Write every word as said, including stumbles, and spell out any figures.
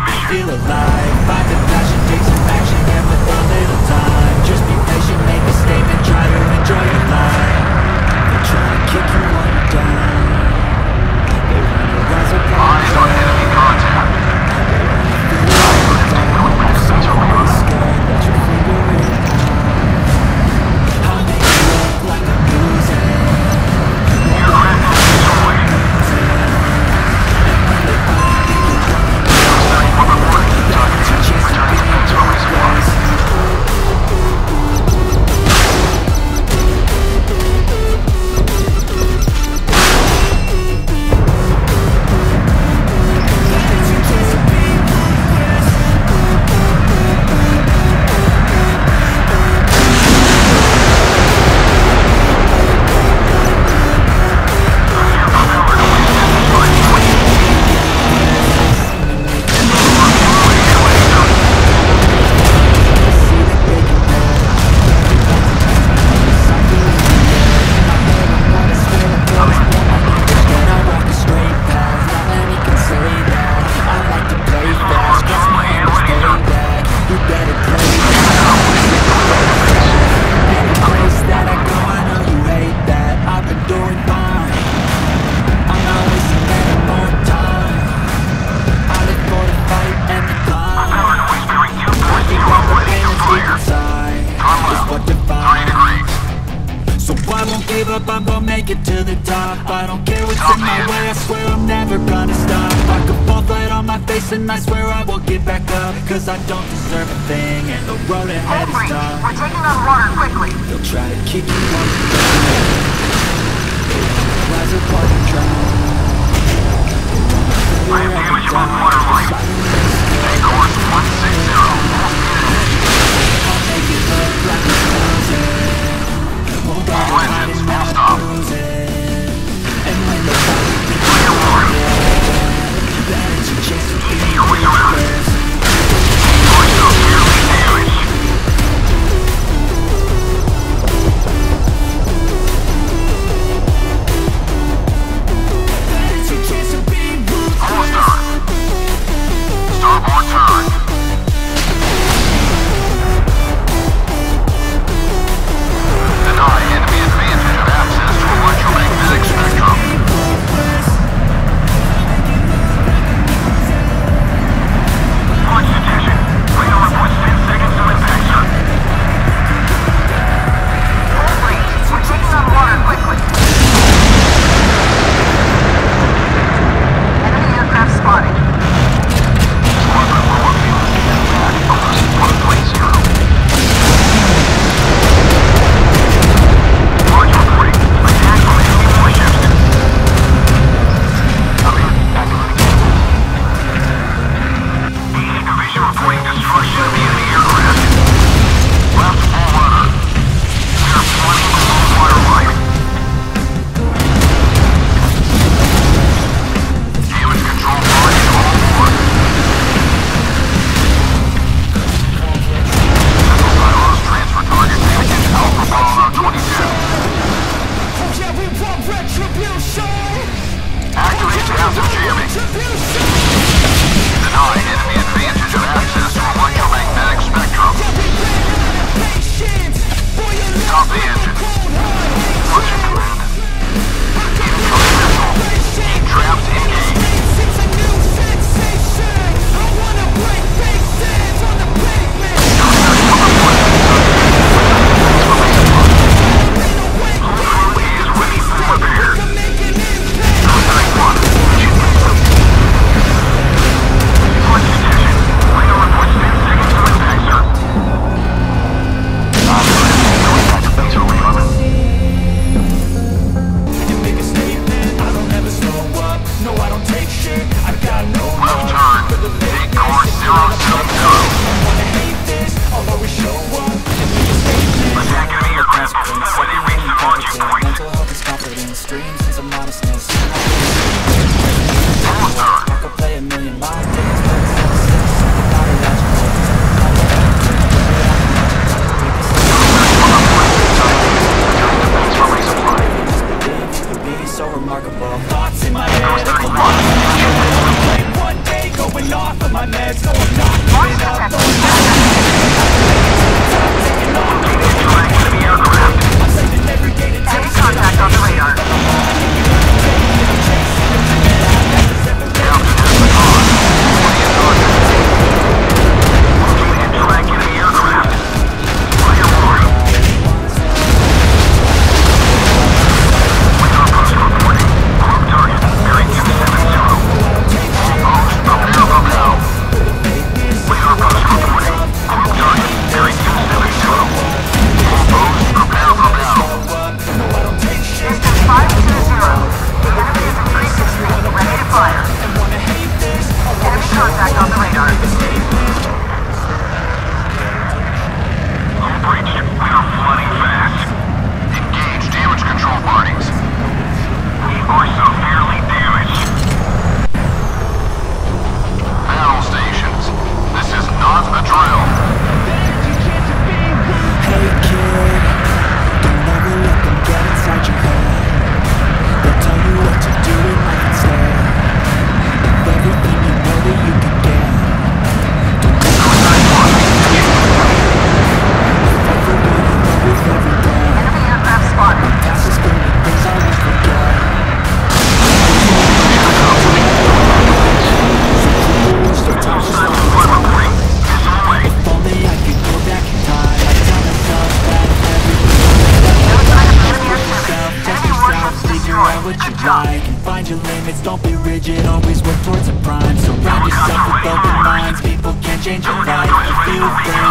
me feel alive. Find the passion, take some action, and with a little time, just be patient, make a statement, try to enjoy your life. They try to kick you while you're down. They wanna rise up on Eyes on enemy contact. if someone is scared that you figure it out. I'll make it look like I'm losing. Aircraft engines away. thirty-one reporting. Target system returns to resupply. I'm gonna make it to the top. I don't care what's in my way, I swear I'm never gonna stop. I could fall flat on my face and I swear I will get back up, cause I don't deserve a thing and the road ahead is tough. We're taking on water quickly. They'll try to kick you while you're down. They rise up while you drown. I have damage on water line. Take course one six zero. I'll make it look like I'm losing. Won't get All engines full stop. And when the body beats you on that is your chance to be the best. Torso severely damaged. That is your chance to be ruthless. Almost done. getting off of my meds. No, I'm not giving up. No, I'm not taking off. Enemy aircraft. I'm sending every day to Enemy taste it. contact on the radar. Don't be rigid, always work towards a prime. Surround yourself with open minds. People can change your life. A few things